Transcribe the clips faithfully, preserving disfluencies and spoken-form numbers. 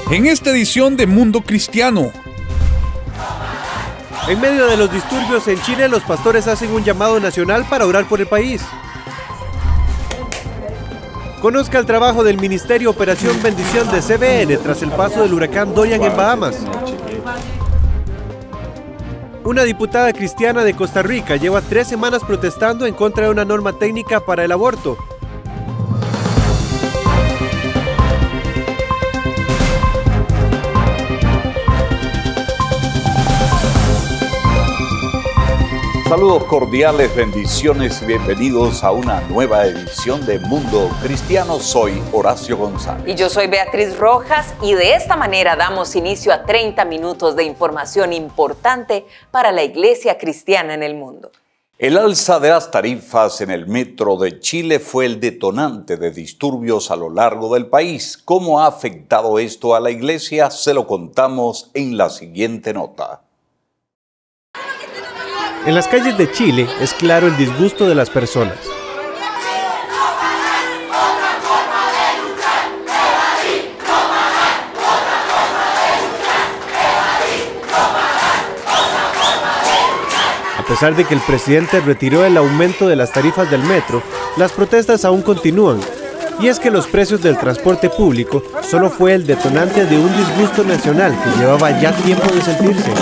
en esta edición de Mundo Cristiano. En medio de los disturbios en Chile, los pastores hacen un llamado nacional para orar por el país. Conozca el trabajo del Ministerio Operación Bendición de C B N tras el paso del huracán Dorian en Bahamas. Una diputada cristiana de Costa Rica lleva tres semanas protestando en contra de una norma técnica para el aborto. Saludos cordiales, bendiciones y bienvenidos a una nueva edición de Mundo Cristiano. Soy Horacio González. Y yo soy Beatriz Rojas y de esta manera damos inicio a treinta minutos de información importante para la iglesia cristiana en el mundo. El alza de las tarifas en el metro de Chile fue el detonante de disturbios a lo largo del país. ¿Cómo ha afectado esto a la iglesia? Se lo contamos en la siguiente nota. En las calles de Chile es claro el disgusto de las personas. A pesar de que el presidente retiró el aumento de las tarifas del metro, las protestas aún continúan. Y es que los precios del transporte público solo fue el detonante de un disgusto nacional que llevaba ya tiempo de sentirse.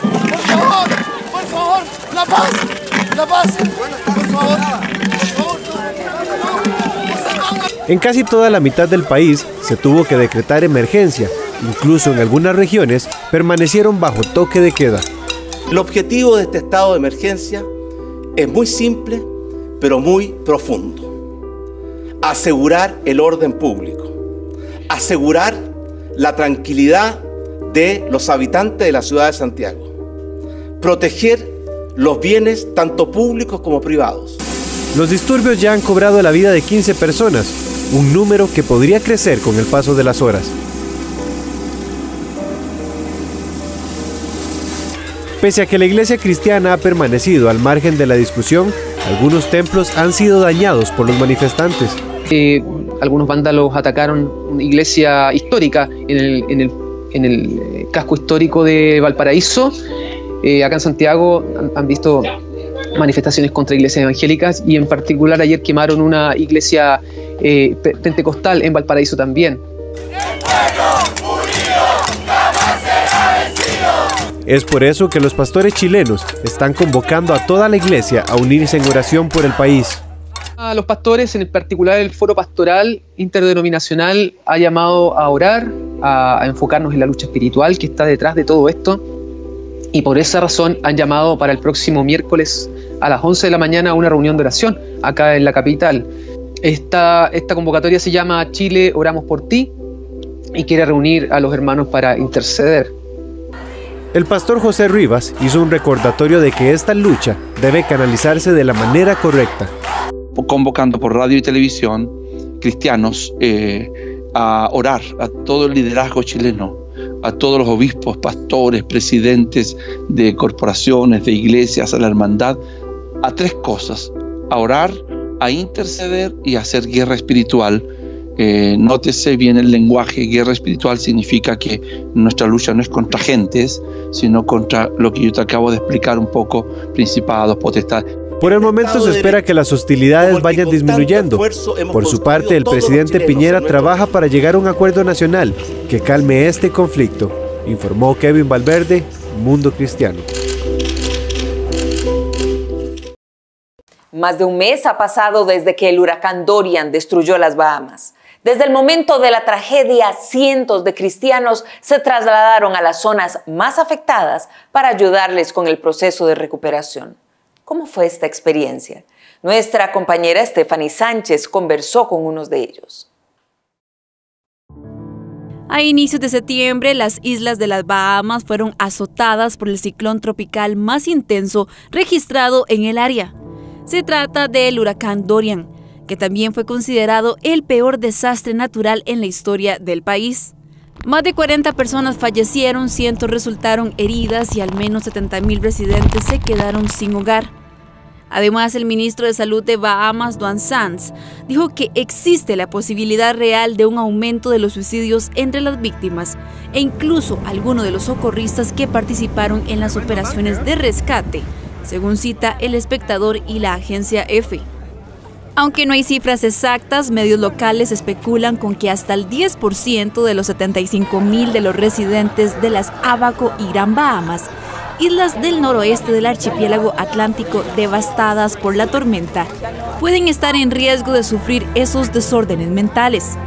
¡La paz! ¡La paz! Por favor, por favor. En casi toda la mitad del país se tuvo que decretar emergencia. Incluso en algunas regiones permanecieron bajo toque de queda. El objetivo de este estado de emergencia es muy simple, pero muy profundo. Asegurar el orden público. Asegurar la tranquilidad de los habitantes de la ciudad de Santiago. Proteger los bienes tanto públicos como privados. Los disturbios ya han cobrado la vida de quince personas, un número que podría crecer con el paso de las horas. Pese a que la iglesia cristiana ha permanecido al margen de la discusión, algunos templos han sido dañados por los manifestantes. Eh, algunos vándalos atacaron una iglesia histórica en el, en el, en el casco histórico de Valparaíso. Eh, acá en Santiago han, han visto manifestaciones contra iglesias evangélicas y en particular ayer quemaron una iglesia eh, pentecostal en Valparaíso también. Es por eso que los pastores chilenos están convocando a toda la iglesia a unirse en oración por el país. A los pastores, en particular el Foro Pastoral Interdenominacional, ha llamado a orar, a, a enfocarnos en la lucha espiritual que está detrás de todo esto. Y por esa razón han llamado para el próximo miércoles a las once de la mañana a una reunión de oración acá en la capital. Esta, esta convocatoria se llama Chile Oramos por Ti y quiere reunir a los hermanos para interceder. El pastor José Rivas hizo un recordatorio de que esta lucha debe canalizarse de la manera correcta. Convocando por radio y televisión cristianos eh, a orar a todo el liderazgo chileno, a todos los obispos, pastores, presidentes de corporaciones, de iglesias, a la hermandad, a tres cosas: a orar, a interceder y a hacer guerra espiritual. Eh, nótese bien el lenguaje. Guerra espiritual significa que nuestra lucha no es contra gentes, sino contra lo que yo te acabo de explicar un poco: principados, potestades. Por el momento se espera que las hostilidades vayan disminuyendo. Por su parte, el presidente Piñera trabaja para llegar a un acuerdo nacional que calme este conflicto, informó Kevin Valverde, Mundo Cristiano. Más de un mes ha pasado desde que el huracán Dorian destruyó las Bahamas. Desde el momento de la tragedia, cientos de cristianos se trasladaron a las zonas más afectadas para ayudarles con el proceso de recuperación. ¿Cómo fue esta experiencia? Nuestra compañera Stephanie Sánchez conversó con unos de ellos. A inicios de septiembre, las islas de las Bahamas fueron azotadas por el ciclón tropical más intenso registrado en el área. Se trata del huracán Dorian, que también fue considerado el peor desastre natural en la historia del país. Más de cuarenta personas fallecieron, cientos resultaron heridas y al menos setenta mil residentes se quedaron sin hogar. Además, el ministro de Salud de Bahamas, Duan Sands, dijo que existe la posibilidad real de un aumento de los suicidios entre las víctimas e incluso algunos de los socorristas que participaron en las operaciones de rescate, según cita El Espectador y la agencia EFE. Aunque no hay cifras exactas, medios locales especulan con que hasta el diez por ciento de los setenta y cinco mil de los residentes de las Abaco y Gran Bahamas, islas del noroeste del archipiélago atlántico devastadas por la tormenta, pueden estar en riesgo de sufrir esos desórdenes mentales.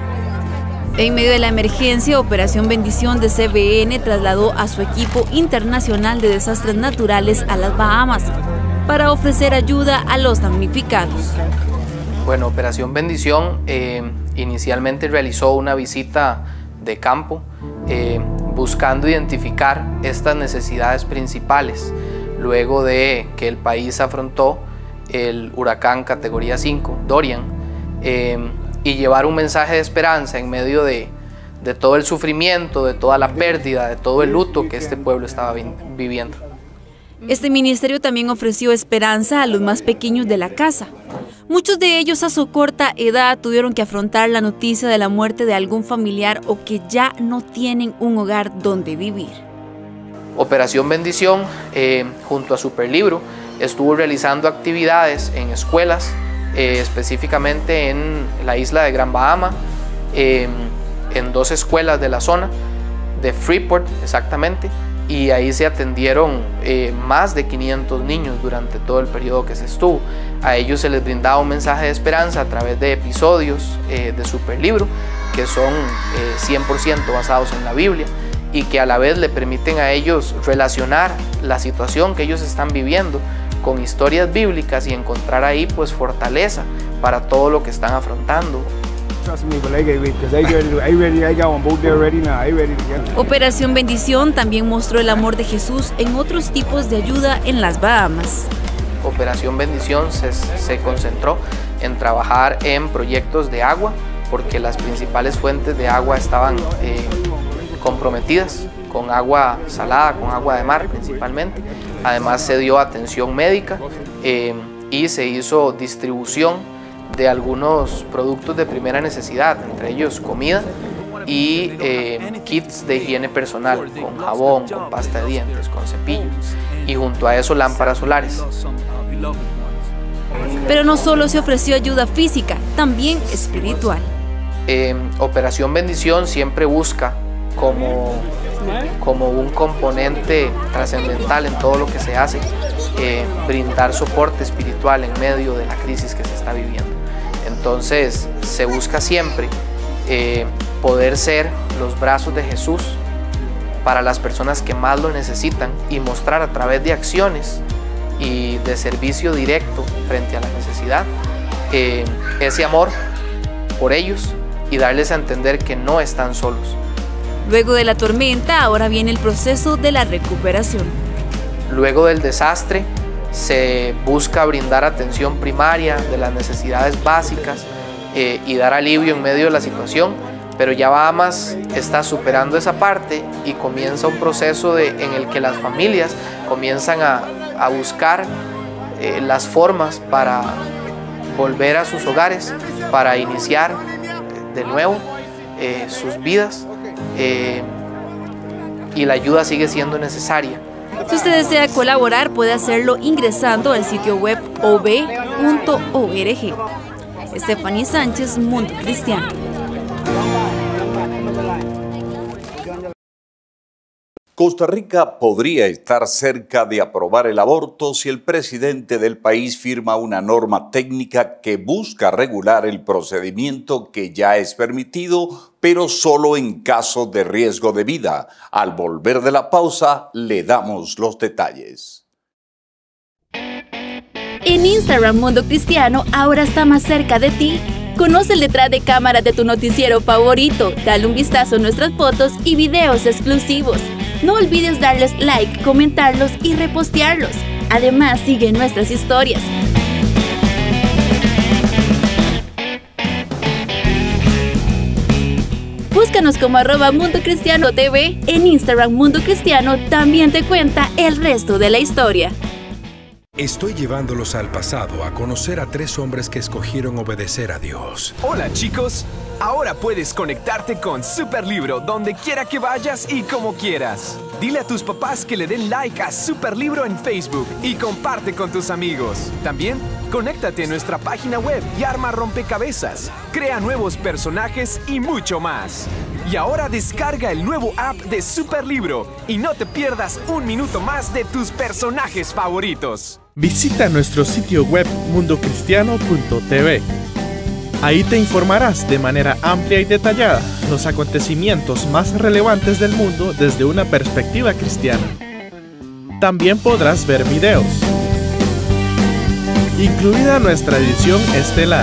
En medio de la emergencia, Operación Bendición de C B N trasladó a su equipo internacional de desastres naturales a las Bahamas para ofrecer ayuda a los damnificados. Bueno, Operación Bendición eh, inicialmente realizó una visita de campo eh, buscando identificar estas necesidades principales luego de que el país afrontó el huracán categoría cinco, Dorian, eh, y llevar un mensaje de esperanza en medio de, de todo el sufrimiento, de toda la pérdida, de todo el luto que este pueblo estaba vi viviendo. Este ministerio también ofreció esperanza a los más pequeños de la casa. Muchos de ellos a su corta edad tuvieron que afrontar la noticia de la muerte de algún familiar o que ya no tienen un hogar donde vivir. Operación Bendición, eh, junto a Superlibro, estuvo realizando actividades en escuelas, eh, específicamente en la isla de Gran Bahama, eh, en dos escuelas de la zona, de Freeport exactamente, y ahí se atendieron eh, más de quinientos niños durante todo el periodo que se estuvo. A ellos se les brindaba un mensaje de esperanza a través de episodios eh, de Superlibro, que son eh, cien por ciento basados en la Biblia y que a la vez le permiten a ellos relacionar la situación que ellos están viviendo con historias bíblicas y encontrar ahí pues fortaleza para todo lo que están afrontando. Operación Bendición también mostró el amor de Jesús en otros tipos de ayuda en las Bahamas. Operación Bendición se, se concentró en trabajar en proyectos de agua porque las principales fuentes de agua estaban eh, comprometidas con agua salada, con agua de mar principalmente. Además se dio atención médica eh, y se hizo distribución de algunos productos de primera necesidad, entre ellos comida y eh, kits de higiene personal, con jabón, con pasta de dientes, con cepillos y junto a eso lámparas solares. Pero no solo se ofreció ayuda física, también espiritual. Eh, Operación Bendición siempre busca como, como un componente trascendental en todo lo que se hace, eh, brindar soporte espiritual en medio de la crisis que se está viviendo. Entonces se busca siempre eh, poder ser los brazos de Jesús para las personas que más lo necesitan y mostrar a través de acciones y de servicio directo frente a la necesidad eh, ese amor por ellos y darles a entender que no están solos. Luego de la tormenta, ahora viene el proceso de la recuperación. Luego del desastre, se busca brindar atención primaria de las necesidades básicas eh, y dar alivio en medio de la situación, pero ya Bahamas está superando esa parte y comienza un proceso de, en el que las familias comienzan a, a buscar eh, las formas para volver a sus hogares, para iniciar de nuevo eh, sus vidas eh, y la ayuda sigue siendo necesaria. Si usted desea colaborar, puede hacerlo ingresando al sitio web o b punto org. Stephanie Sánchez, Mundo Cristiano. Costa Rica podría estar cerca de aprobar el aborto si el presidente del país firma una norma técnica que busca regular el procedimiento que ya es permitido, pero solo en caso de riesgo de vida. Al volver de la pausa, le damos los detalles. En Instagram Mundo Cristiano ahora está más cerca de ti. Conoce el detrás de cámaras de tu noticiero favorito, dale un vistazo a nuestras fotos y videos exclusivos. No olvides darles like, comentarlos y repostearlos. Además, sigue nuestras historias. Búscanos como arroba Mundo Cristiano T V. En Instagram Mundo Cristiano también te cuenta el resto de la historia. Estoy llevándolos al pasado a conocer a tres hombres que escogieron obedecer a Dios. Hola chicos, ahora puedes conectarte con Superlibro donde quiera que vayas y como quieras. Dile a tus papás que le den like a Superlibro en Facebook y comparte con tus amigos. También, conéctate a nuestra página web y arma rompecabezas, crea nuevos personajes y mucho más. Y ahora descarga el nuevo app de Superlibro y no te pierdas un minuto más de tus personajes favoritos. Visita nuestro sitio web mundo cristiano punto t v. Ahí te informarás de manera amplia y detallada los acontecimientos más relevantes del mundo desde una perspectiva cristiana. También podrás ver videos, incluida nuestra edición estelar.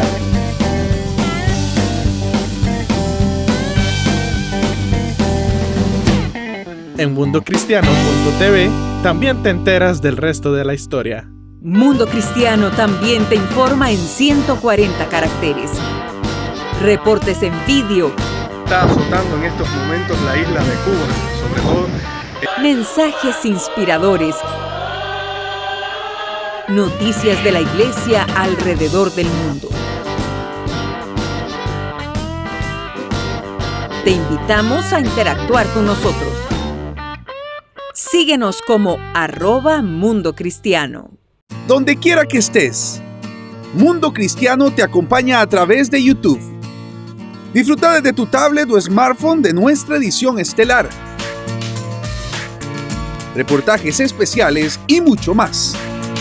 En mundo cristiano punto t v también te enteras del resto de la historia. Mundo Cristiano también te informa en ciento cuarenta caracteres. Reportes en vídeo. Está azotando en estos momentos la isla de Cuba, sobre todo. Mensajes inspiradores. Noticias de la iglesia alrededor del mundo. Te invitamos a interactuar con nosotros. Síguenos como arroba Mundo Cristiano. Donde quiera que estés, Mundo Cristiano te acompaña a través de YouTube. Disfruta desde tu tablet o smartphone de nuestra edición estelar, reportajes especiales y mucho más.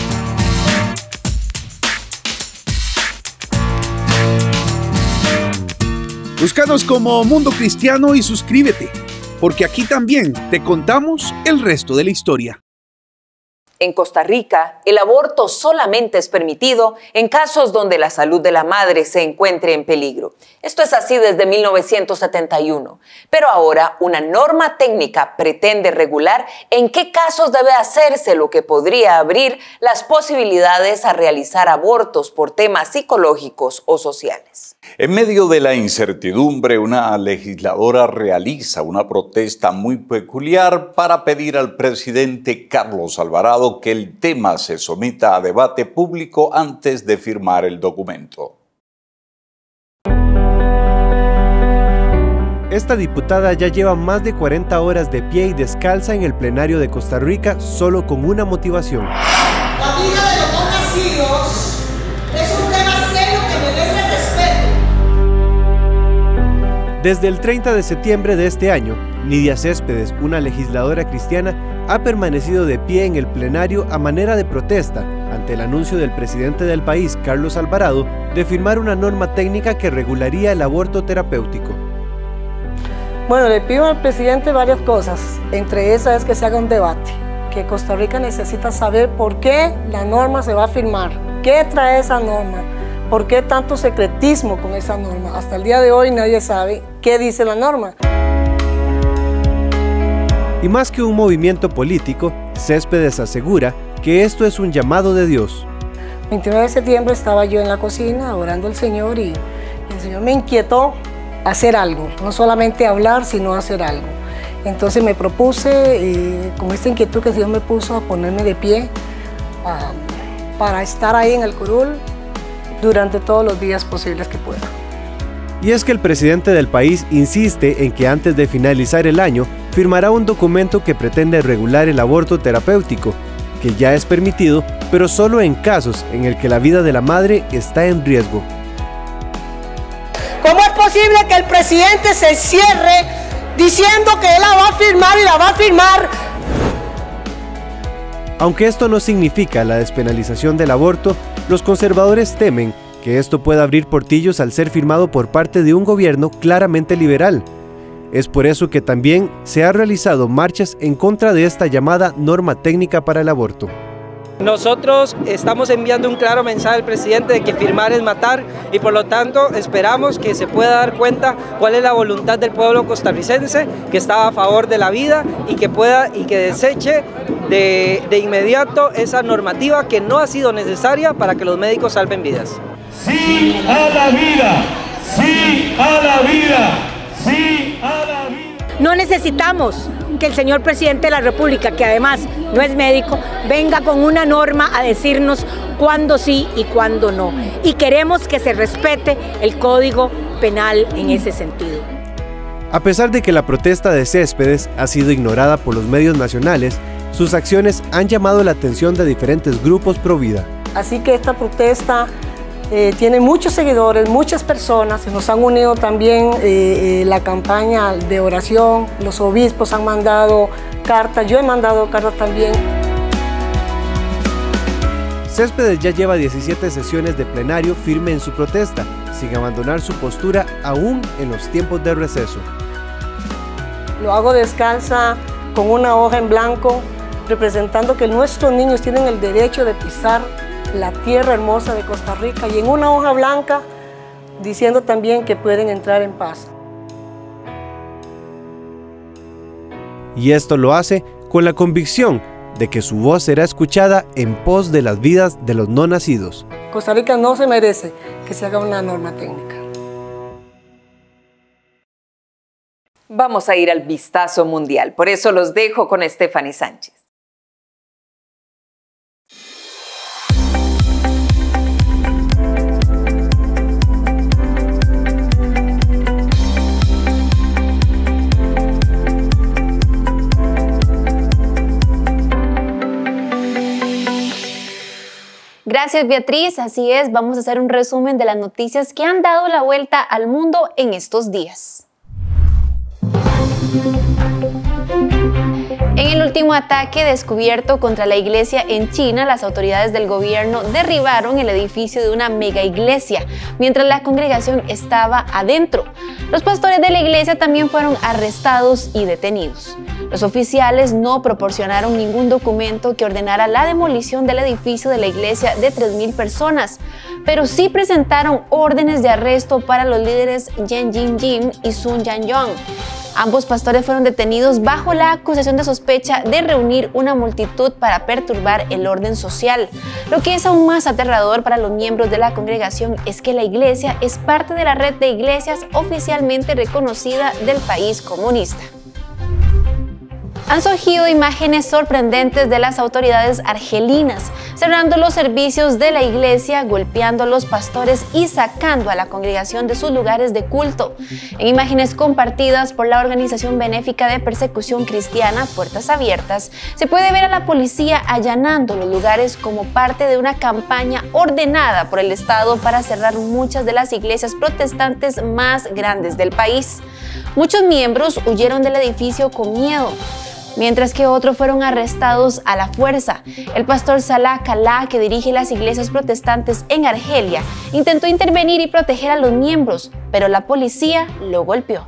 Búscanos como Mundo Cristiano y suscríbete, porque aquí también te contamos el resto de la historia. En Costa Rica, el aborto solamente es permitido en casos donde la salud de la madre se encuentre en peligro. Esto es así desde mil novecientos setenta y uno. Pero ahora una norma técnica pretende regular en qué casos debe hacerse, lo que podría abrir las posibilidades a realizar abortos por temas psicológicos o sociales. En medio de la incertidumbre, una legisladora realiza una protesta muy peculiar para pedir al presidente Carlos Alvarado que el tema se someta a debate público antes de firmar el documento. Esta diputada ya lleva más de cuarenta horas de pie y descalza en el plenario de Costa Rica solo con una motivación. La vida de los no nacidos es un tema serio que merece respeto. Desde el treinta de septiembre de este año, Nidia Céspedes, una legisladora cristiana, ha permanecido de pie en el plenario a manera de protesta ante el anuncio del presidente del país, Carlos Alvarado, de firmar una norma técnica que regularía el aborto terapéutico. Bueno, le pido al presidente varias cosas, entre esas es que se haga un debate, que Costa Rica necesita saber por qué la norma se va a firmar, qué trae esa norma, por qué tanto secretismo con esa norma. Hasta el día de hoy nadie sabe qué dice la norma. Y más que un movimiento político, Céspedes asegura que esto es un llamado de Dios. veintinueve de septiembre estaba yo en la cocina orando al Señor y el Señor me inquietó hacer algo, no solamente hablar, sino hacer algo. Entonces me propuse, eh, con esta inquietud que Dios me puso, a ponerme de pie uh, para estar ahí en el curul durante todos los días posibles que pueda. Y es que el presidente del país insiste en que antes de finalizar el año firmará un documento que pretende regular el aborto terapéutico, que ya es permitido, pero solo en casos en el que la vida de la madre está en riesgo. ¿Cómo es posible que el presidente se cierre diciendo que él la va a firmar y la va a firmar? Aunque esto no significa la despenalización del aborto, los conservadores temen que esto pueda abrir portillos al ser firmado por parte de un gobierno claramente liberal. Es por eso que también se han realizado marchas en contra de esta llamada norma técnica para el aborto. Nosotros estamos enviando un claro mensaje al presidente de que firmar es matar y por lo tanto esperamos que se pueda dar cuenta cuál es la voluntad del pueblo costarricense, que está a favor de la vida y que pueda y que deseche de, de inmediato esa normativa que no ha sido necesaria para que los médicos salven vidas. Sí a la vida, sí a la vida, sí a la vida. No necesitamos que el señor presidente de la República, que además no es médico, venga con una norma a decirnos cuándo sí y cuándo no. Y queremos que se respete el Código Penal en ese sentido. A pesar de que la protesta de Céspedes ha sido ignorada por los medios nacionales, sus acciones han llamado la atención de diferentes grupos pro vida. Así que esta protesta eh, tiene muchos seguidores, muchas personas, se nos han unido también eh, eh, la campaña de oración, los obispos han mandado cartas, yo he mandado cartas también. Céspedes ya lleva diecisiete sesiones de plenario firme en su protesta, sin abandonar su postura aún en los tiempos de receso. Lo hago descalza con una hoja en blanco, representando que nuestros niños tienen el derecho de pisar la tierra hermosa de Costa Rica, y en una hoja blanca diciendo también que pueden entrar en paz. Y esto lo hace con la convicción de que su voz será escuchada en pos de las vidas de los no nacidos. Costa Rica no se merece que se haga una norma técnica. Vamos a ir al vistazo mundial, por eso los dejo con Stephanie Sánchez. Gracias, Beatriz. Así es, vamos a hacer un resumen de las noticias que han dado la vuelta al mundo en estos días. En el último ataque descubierto contra la iglesia en China, las autoridades del gobierno derribaron el edificio de una mega iglesia, mientras la congregación estaba adentro. Los pastores de la iglesia también fueron arrestados y detenidos. Los oficiales no proporcionaron ningún documento que ordenara la demolición del edificio de la iglesia de tres mil personas, pero sí presentaron órdenes de arresto para los líderes Yen Jin-jim y Sun Yan-yong. Ambos pastores fueron detenidos bajo la acusación de sospecha de reunir una multitud para perturbar el orden social. Lo que es aún más aterrador para los miembros de la congregación es que la iglesia es parte de la red de iglesias oficialmente reconocida del país comunista. Han surgido imágenes sorprendentes de las autoridades argelinas, cerrando los servicios de la iglesia, golpeando a los pastores y sacando a la congregación de sus lugares de culto. En imágenes compartidas por la organización benéfica de persecución cristiana Puertas Abiertas, se puede ver a la policía allanando los lugares como parte de una campaña ordenada por el Estado para cerrar muchas de las iglesias protestantes más grandes del país. Muchos miembros huyeron del edificio con miedo, mientras que otros fueron arrestados a la fuerza. El pastor Salah Kala, que dirige las iglesias protestantes en Argelia, intentó intervenir y proteger a los miembros, pero la policía lo golpeó.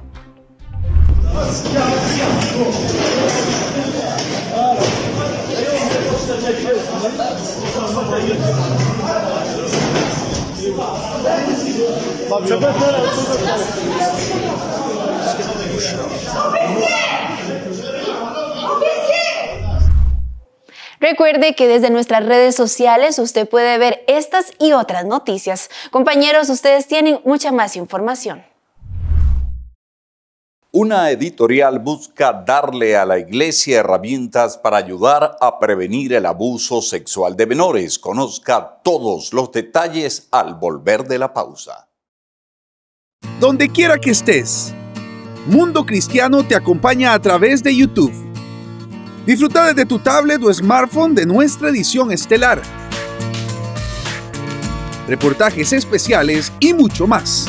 Recuerde que desde nuestras redes sociales usted puede ver estas y otras noticias. Compañeros, ustedes tienen mucha más información. Una editorial busca darle a la iglesia herramientas para ayudar a prevenir el abuso sexual de menores. Conozca todos los detalles al volver de la pausa. Donde quiera que estés, Mundo Cristiano te acompaña a través de YouTube. Disfruta desde tu tablet o smartphone de nuestra edición estelar, reportajes especiales y mucho más.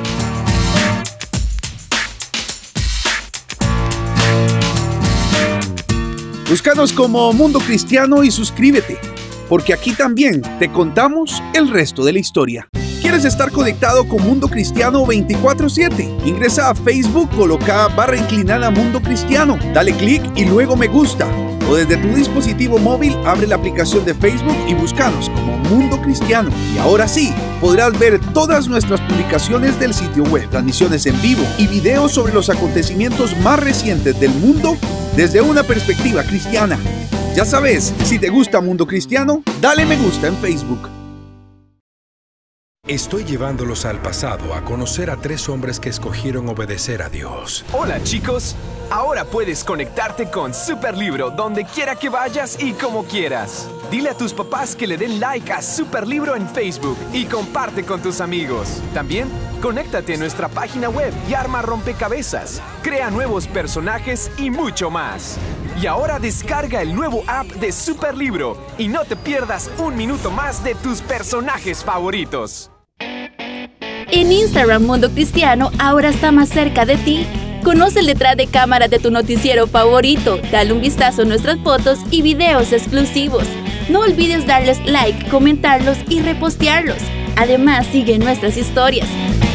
Búscanos como Mundo Cristiano y suscríbete, porque aquí también te contamos el resto de la historia. ¿Quieres estar conectado con Mundo Cristiano veinticuatro siete? Ingresa a Facebook, coloca barra inclinada Mundo Cristiano, dale clic y luego me gusta. O desde tu dispositivo móvil abre la aplicación de Facebook y búscanos como Mundo Cristiano. Y ahora sí, podrás ver todas nuestras publicaciones del sitio web, transmisiones en vivo y videos sobre los acontecimientos más recientes del mundo desde una perspectiva cristiana. Ya sabes, si te gusta Mundo Cristiano, dale me gusta en Facebook. Estoy llevándolos al pasado a conocer a tres hombres que escogieron obedecer a Dios. Hola chicos, ahora puedes conectarte con Superlibro donde quiera que vayas y como quieras. Dile a tus papás que le den like a Superlibro en Facebook y comparte con tus amigos. También, conéctate a nuestra página web y arma rompecabezas, crea nuevos personajes y mucho más. Y ahora descarga el nuevo app de Superlibro y no te pierdas un minuto más de tus personajes favoritos. En Instagram Mundo Cristiano ahora está más cerca de ti. Conoce el detrás de cámaras de tu noticiero favorito, dale un vistazo a nuestras fotos y videos exclusivos. No olvides darles like, comentarlos y repostearlos. Además, sigue nuestras historias.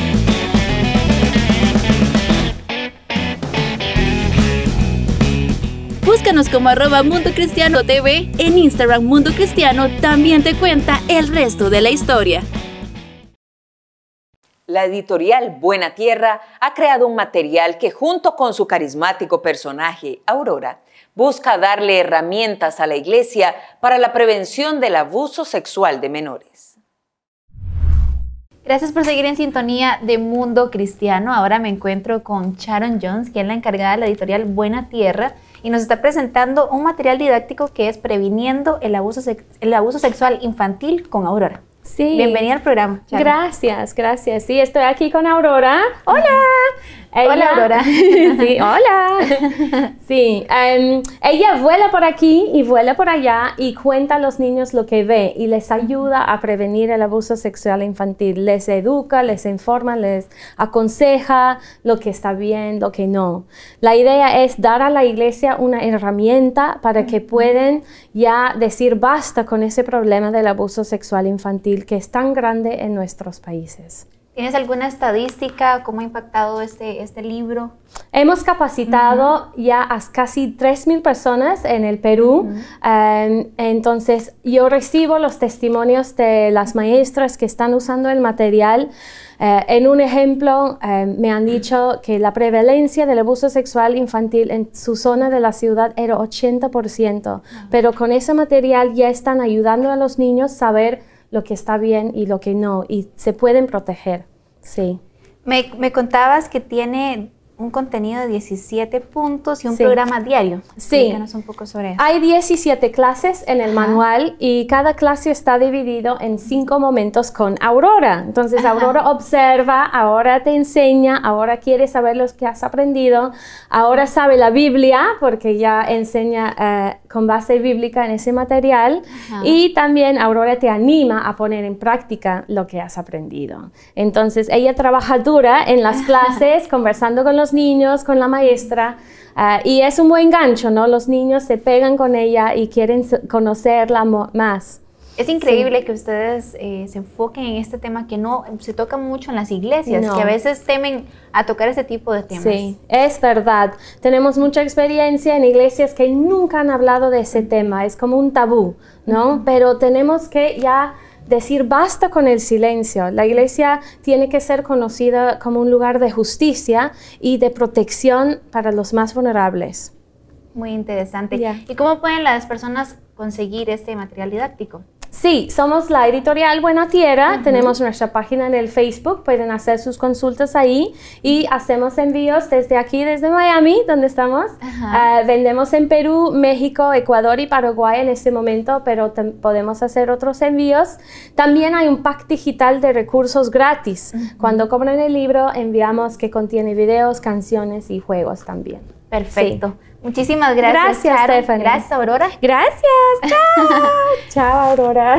Búscanos como arroba Mundo Cristiano T V. En Instagram Mundo Cristiano también te cuenta el resto de la historia. La editorial Buena Tierra ha creado un material que, junto con su carismático personaje, Aurora, busca darle herramientas a la iglesia para la prevención del abuso sexual de menores. Gracias por seguir en sintonía de Mundo Cristiano. Ahora me encuentro con Sharon Jones, quien es la encargada de la editorial Buena Tierra, y nos está presentando un material didáctico que es Previniendo el abuso, el abuso sexual infantil con Aurora. Sí. Bienvenida al programa, Sharon. Gracias, gracias. Sí, estoy aquí con Aurora. ¡Hola! Ella, hola, Aurora. Sí, hola. Sí, um, ella vuela por aquí y vuela por allá y cuenta a los niños lo que ve y les ayuda a prevenir el abuso sexual infantil. Les educa, les informa, les aconseja lo que está bien, lo que no. La idea es dar a la iglesia una herramienta para que puedan ya decir basta con ese problema del abuso sexual infantil que es tan grande en nuestros países. ¿Tienes alguna estadística? ¿Cómo ha impactado este, este libro? Hemos capacitado uh-huh. ya a casi tres mil personas en el Perú. Uh-huh. um, entonces, yo recibo los testimonios de las maestras que están usando el material. Uh, en un ejemplo, uh, me han dicho que la prevalencia del abuso sexual infantil en su zona de la ciudad era ochenta por ciento. Uh-huh. Pero con ese material ya están ayudando a los niños a saber lo que está bien y lo que no, y se pueden proteger, sí. Me, me contabas que tiene un contenido de diecisiete puntos y un sí. programa diario. Sí. Explícanos un poco sobre eso. Hay diecisiete clases en el Ajá. manual y cada clase está dividido en cinco momentos con Aurora. Entonces, Ajá. Aurora observa, ahora te enseña, ahora quiere saber lo que has aprendido, ahora sabe la Biblia porque ya enseña uh, con base bíblica en ese material. Ajá. Y también Aurora te anima a poner en práctica lo que has aprendido. Entonces, ella trabaja dura en las clases, conversando con los niños, con la maestra, uh, y es un buen gancho, ¿no? Los niños se pegan con ella y quieren conocerla más. Es increíble sí. que ustedes eh, se enfoquen en este tema que no se toca mucho en las iglesias, no. que a veces temen a tocar ese tipo de temas. Sí, es verdad. Tenemos mucha experiencia en iglesias que nunca han hablado de ese tema, es como un tabú, ¿no? Uh-huh. Pero tenemos que ya decir basta con el silencio. La iglesia tiene que ser conocida como un lugar de justicia y de protección para los más vulnerables. Muy interesante. Yeah. ¿Y cómo pueden las personas conseguir este material didáctico? Sí, somos la editorial Buena Tierra, uh-huh. tenemos nuestra página en el Facebook, pueden hacer sus consultas ahí y hacemos envíos desde aquí, desde Miami, donde estamos. Uh-huh. uh, vendemos en Perú, México, Ecuador y Paraguay en este momento, pero podemos hacer otros envíos. También hay un pack digital de recursos gratis. Uh-huh. Cuando compran el libro, enviamos que contiene videos, canciones y juegos también. Perfecto. Sí. Muchísimas gracias. Gracias, Stephanie. Gracias, Aurora. Gracias. Chao. Chao, Aurora.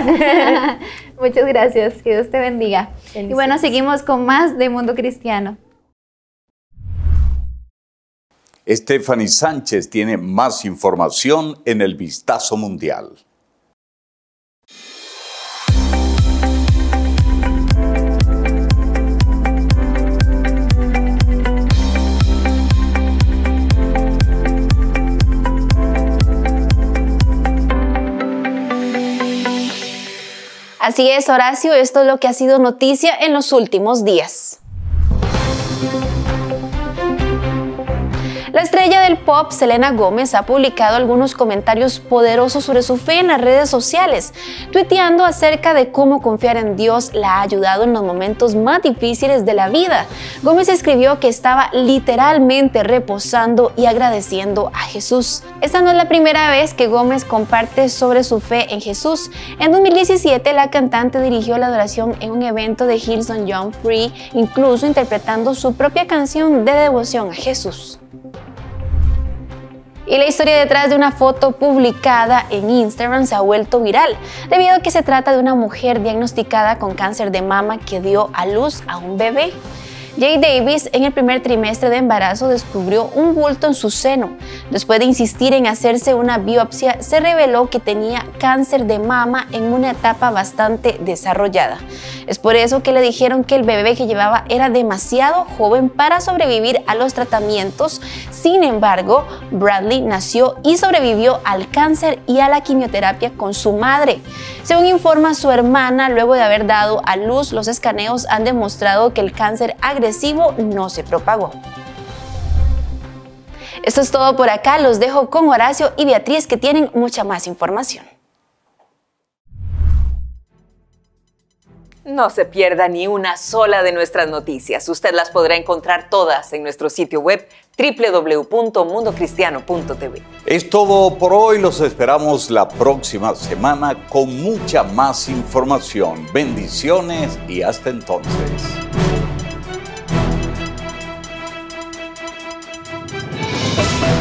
Muchas gracias. Que Dios te bendiga. Y bueno, seguimos con más de Mundo Cristiano. Stephanie Sánchez tiene más información en el Vistazo Mundial. Así es, Horacio, esto es lo que ha sido noticia en los últimos días. La estrella estrella del pop, Selena Gómez, ha publicado algunos comentarios poderosos sobre su fe en las redes sociales, tuiteando acerca de cómo confiar en Dios la ha ayudado en los momentos más difíciles de la vida. Gómez escribió que estaba literalmente reposando y agradeciendo a Jesús. Esta no es la primera vez que Gómez comparte sobre su fe en Jesús. En dos mil diecisiete, la cantante dirigió la adoración en un evento de Hillsong Young Free, incluso interpretando su propia canción de devoción a Jesús. Y la historia detrás de una foto publicada en Instagram se ha vuelto viral, debido a que se trata de una mujer diagnosticada con cáncer de mama que dio a luz a un bebé. Jay Davis, en el primer trimestre de embarazo, descubrió un bulto en su seno. Después de insistir en hacerse una biopsia, se reveló que tenía cáncer de mama en una etapa bastante desarrollada. Es por eso que le dijeron que el bebé que llevaba era demasiado joven para sobrevivir a los tratamientos. Sin embargo, Bradley nació y sobrevivió al cáncer y a la quimioterapia con su madre. Según informa su hermana, luego de haber dado a luz, los escaneos han demostrado que el cáncer agresivo no se propagó. Esto es todo por acá, los dejo con Horacio y Beatriz, que tienen mucha más información. No se pierda ni una sola de nuestras noticias. Usted las podrá encontrar todas en nuestro sitio web doble u doble u doble u punto mundo cristiano punto t v. Es todo por hoy. Los esperamos la próxima semana con mucha más información. Bendiciones y hasta entonces.